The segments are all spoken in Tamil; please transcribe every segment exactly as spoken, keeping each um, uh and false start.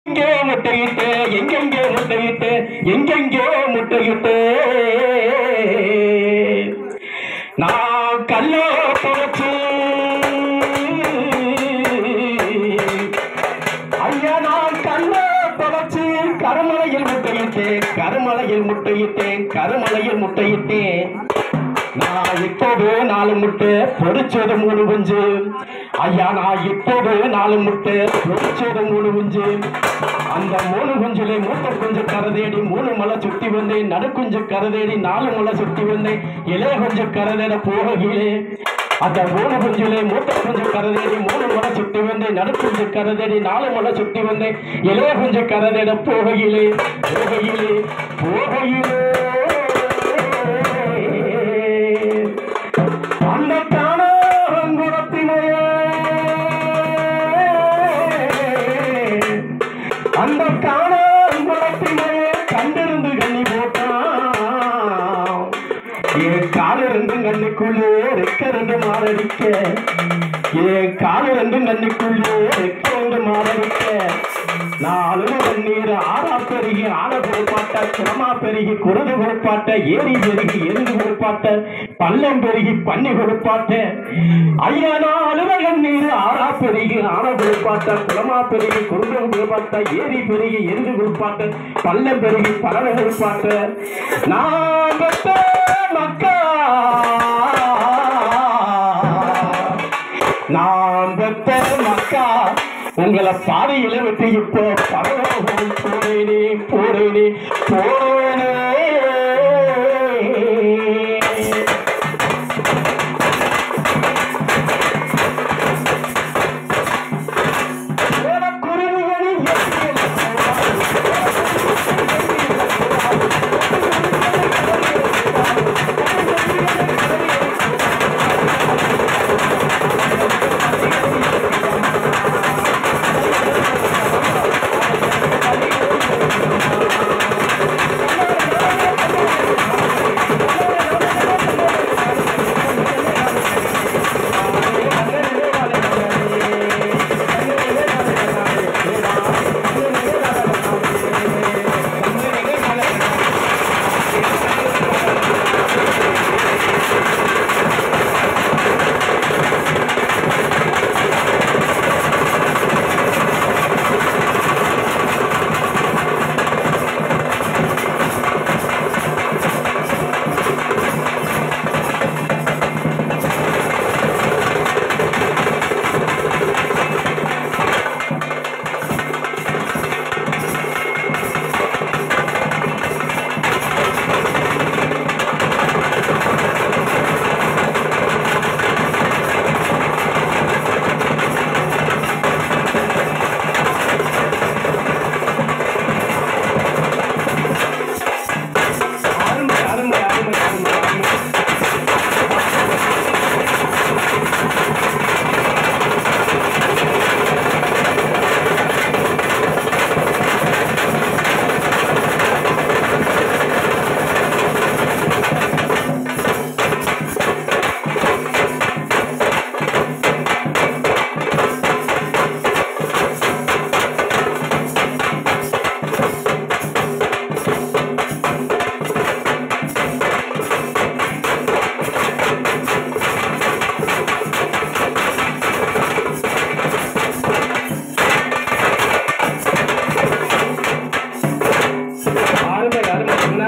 எங்கே முட்டையிட்டு எங்கெங்கே முட்டையிட்டு எங்கெங்கே முட்டையிட்டு நான் கல்லே போச்சு ஐயா நான் கல்லே போச்சு கருமலையில் முட்டையிட்டேன் கருமலையில் முட்டையிட்டேன் கருமலையில் முட்டையிட்டேன் நான் இப்போது நாலு முட்டை பொறிச்சது மூணு குஞ்சு ஐயா நான் இப்போது நாலு முட்டை பொறிச்சது மூணு குஞ்சு அந்த மூணு குஞ்சுல மூட்டை குஞ்சு கரதேடி மூணு மலை சுத்தி வந்தேன் நடுக்குஞ்சு கரதேடி நாலு மலை சுத்தி வந்தேன் இளைய குஞ்சு கரதேட போகலே அந்த மூணு குஞ்சுல மூட்டை குஞ்சு கரதேடி மூணு மலை சுத்தி வந்தேன் நடுக்குஞ்சு கரதேடி நாலு மலை சுத்தி வந்தேன் இளைய குஞ்சு கரதேட போகலே போகலே போகலே அந்த காணாங்குளத்திலே கண்டிருந்து கண்ணி போட்டான் என் கால ரெண்டும் கண்ணுக்குள்ளே ரெக்க ரெண்டு மாரடிக்க என் கால ரெண்டும் கண்ணுக்குள்ளே ரெக்க ரெண்டு மாரடிக்க நாலு கண்ணீர் ஆறா பெருகி ஆன கொடுப்பாட்ட சிரமா பெருகி குருது கொடுப்பாட்ட ஏரி பெருகி எரிந்து கொடுப்பாட்ட பள்ளம் பெருகி பண்ணி கொடுப்பாட்ட ஐயா நாலு கண்ணீர் ஆறா பெருகி ஆன கொடுப்பாட்ட சிரமா பெருகி குருது கொடுப்பாட்ட ஏரி பெருகி எரிந்து கொடுப்பாட்ட பள்ளம் பெருகி பறவை கொடுப்பாட்ட நான் பெற்ற மக்கா நான் பெற்ற மக்கா உங்களை பாதையில விட்டு இப்போ பரலோகம் போறேனே போறேனே போறேனே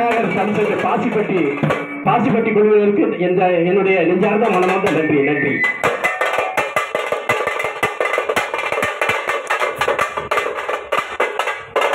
பாசிப்பட்டி பாசிப்பட்டி குழுவினருக்கு என்னுடைய நெஞ்சார்ந்த மனமார்ந்த நன்றி நன்றி.